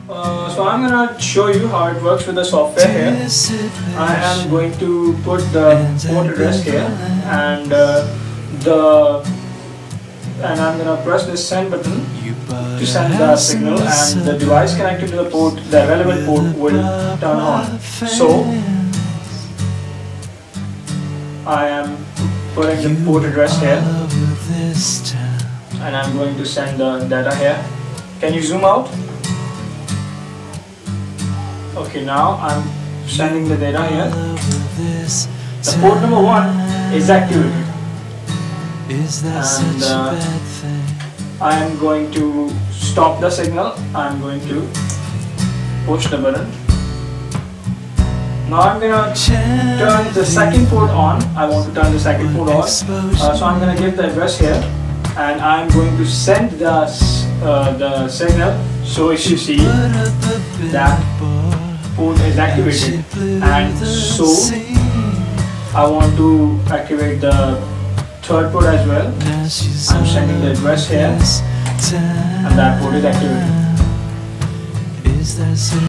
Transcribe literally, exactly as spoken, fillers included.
Uh, so I'm gonna show you how it works with the software here. I am going to put the port address here, and uh, the and I'm gonna press this send button to send the signal, and the device connected to the port, the relevant port, will turn on. So I am putting the port address here, and I'm going to send the data here. Can you zoom out? Okay, now I'm sending the data here. The port number one is activated, and uh, I am going to stop the signal. I'm going to push the button. Now I'm gonna turn the second port on. I want to turn the second port on. Uh, so I'm gonna give the address here, and I'm going to send the uh, the signal. So if you see that port is activated, and so I want to activate the third port as well. I'm sending the address here, and that port is activated.